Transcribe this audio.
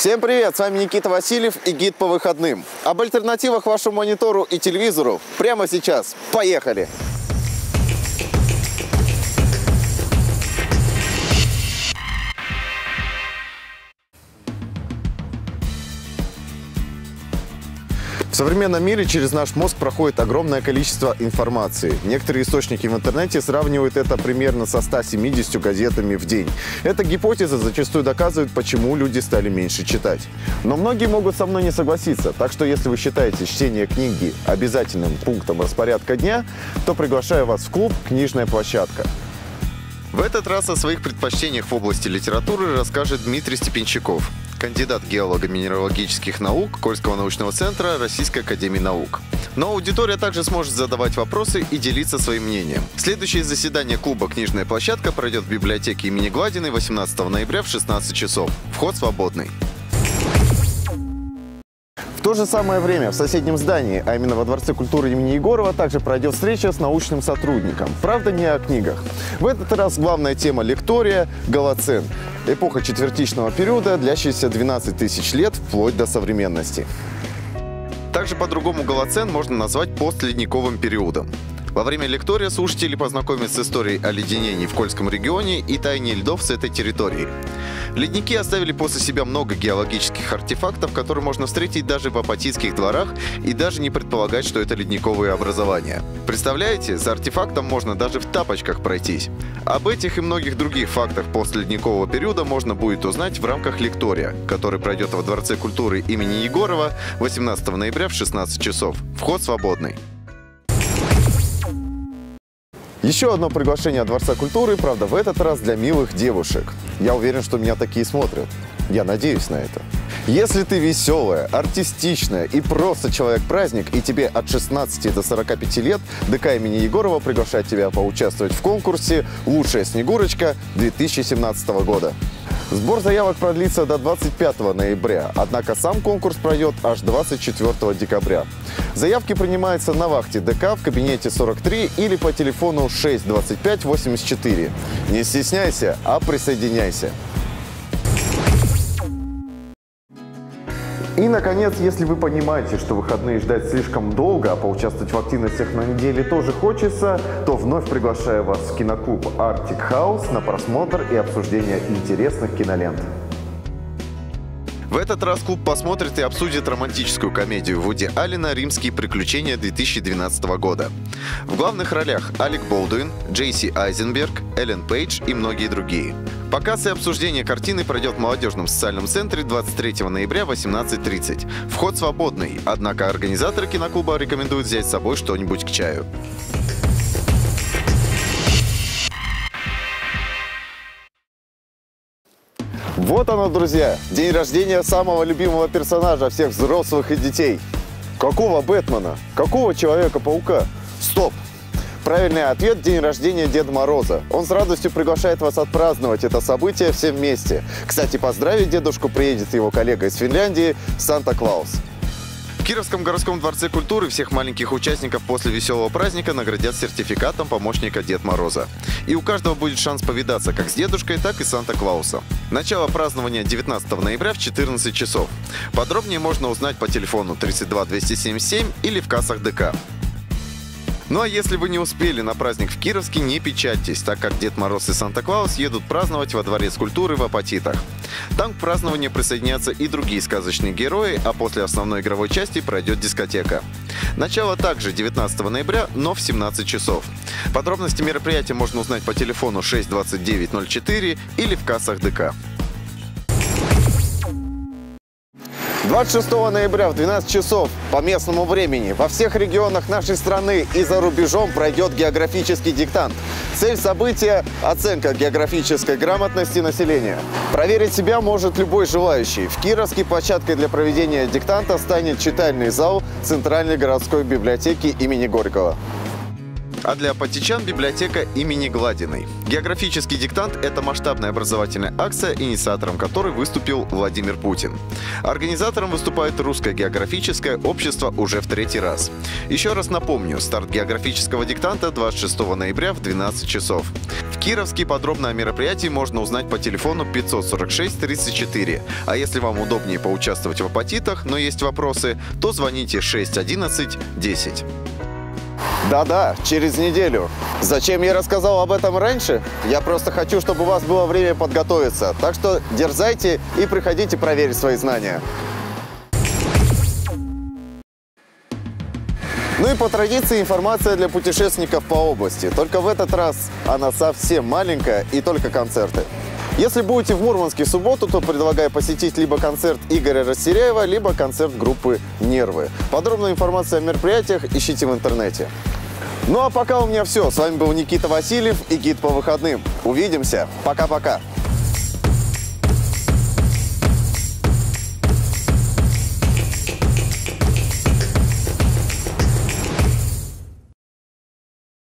Всем привет! С вами Никита Васильев и гид по выходным. Об альтернативах вашему монитору и телевизору прямо сейчас. Поехали! В современном мире через наш мозг проходит огромное количество информации. Некоторые источники в интернете сравнивают это примерно со 170 газетами в день. Эта гипотеза зачастую доказывает, почему люди стали меньше читать. Но многие могут со мной не согласиться, так что если вы считаете чтение книги обязательным пунктом распорядка дня, то приглашаю вас в клуб «Книжная площадка». В этот раз о своих предпочтениях в области литературы расскажет Дмитрий Степенщиков, кандидат геолого-минералогических наук Кольского научного центра Российской академии наук. Но аудитория также сможет задавать вопросы и делиться своим мнением. Следующее заседание клуба «Книжная площадка» пройдет в библиотеке имени Гладиной 18 ноября в 16 часов. Вход свободный. В то же самое время в соседнем здании, а именно во Дворце культуры имени Егорова, также пройдет встреча с научным сотрудником. Правда, не о книгах. В этот раз главная тема лектория – Голоцен. Эпоха четвертичного периода, длящаяся 12 тысяч лет вплоть до современности. Также по-другому Голоцен можно назвать постледниковым периодом. Во время лектория слушатели познакомятся с историей оледенений в Кольском регионе и таянии льдов с этой территории. Ледники оставили после себя много геологических артефактов, которые можно встретить даже в апатитских дворах и даже не предполагать, что это ледниковые образования. Представляете, за артефактом можно даже в тапочках пройтись. Об этих и многих других фактах постледникового периода можно будет узнать в рамках лектория, который пройдет во Дворце культуры имени Егорова 18 ноября в 16 часов. Вход свободный. Еще одно приглашение от Дворца культуры, правда, в этот раз для милых девушек. Я уверен, что меня такие смотрят. Я надеюсь на это. Если ты веселая, артистичная и просто человек-праздник, и тебе от 16 до 45 лет, ДК имени Егорова приглашает тебя поучаствовать в конкурсе «Лучшая Снегурочка» 2017 года. Сбор заявок продлится до 25 ноября, однако сам конкурс пройдет аж 24 декабря. Заявки принимаются на вахте ДК в кабинете 43 или по телефону 6 25 84. Не стесняйся, а присоединяйся. И, наконец, если вы понимаете, что выходные ждать слишком долго, а поучаствовать в активностях на неделе тоже хочется, то вновь приглашаю вас в киноклуб Arctic House на просмотр и обсуждение интересных кинолент. В этот раз клуб посмотрит и обсудит романтическую комедию Вуди Аллена «Римские приключения» 2012 года. В главных ролях Алек Болдуин, Джейси Айзенберг, Эллен Пейдж и многие другие. Показ и обсуждение картины пройдет в молодежном социальном центре 23 ноября в 18:30. Вход свободный, однако организаторы киноклуба рекомендуют взять с собой что-нибудь к чаю. Вот оно, друзья, день рождения самого любимого персонажа всех взрослых и детей. Какого Бэтмена? Какого Человека-паука? Стоп! Правильный ответ – день рождения Деда Мороза. Он с радостью приглашает вас отпраздновать это событие все вместе. Кстати, поздравить дедушку приедет его коллега из Финляндии Санта-Клаус. В Кировском городском дворце культуры всех маленьких участников после веселого праздника наградят сертификатом помощника Деда Мороза. И у каждого будет шанс повидаться как с дедушкой, так и с Санта-Клаусом. Начало празднования 19 ноября в 14 часов. Подробнее можно узнать по телефону 32 277 или в кассах ДК. Ну а если вы не успели на праздник в Кировске, не печальтесь, так как Дед Мороз и Санта-Клаус едут праздновать во Дворец культуры в Апатитах. Там к празднованию присоединятся и другие сказочные герои, а после основной игровой части пройдет дискотека. Начало также 19 ноября, но в 17 часов. Подробности мероприятия можно узнать по телефону 6 29 04 или в кассах ДК. 26 ноября в 12 часов по местному времени во всех регионах нашей страны и за рубежом пройдет географический диктант. Цель события – оценка географической грамотности населения. Проверить себя может любой желающий. В Кировске площадкой для проведения диктанта станет читальный зал Центральной городской библиотеки имени Горького. а для апатичан библиотека имени Гладиной. Географический диктант – это масштабная образовательная акция, инициатором которой выступил Владимир Путин. Организатором выступает Русское географическое общество уже в 3-й раз. Еще раз напомню, старт географического диктанта 26 ноября в 12 часов. В Кировске подробно о мероприятии можно узнать по телефону 546 34. А если вам удобнее поучаствовать в апатитах, но есть вопросы, то звоните 611 10. Да-да, через неделю. Зачем я рассказал об этом раньше? Я просто хочу, чтобы у вас было время подготовиться. Так что дерзайте и приходите проверить свои знания. Ну и по традиции информация для путешественников по области. Только в этот раз она совсем маленькая и только концерты. Если будете в Мурманске в субботу, то предлагаю посетить либо концерт Игоря Растеряева, либо концерт группы «Нервы». Подробную информацию о мероприятиях ищите в интернете. Ну а пока у меня все. С вами был Никита Васильев и гид по выходным. Увидимся. Пока-пока.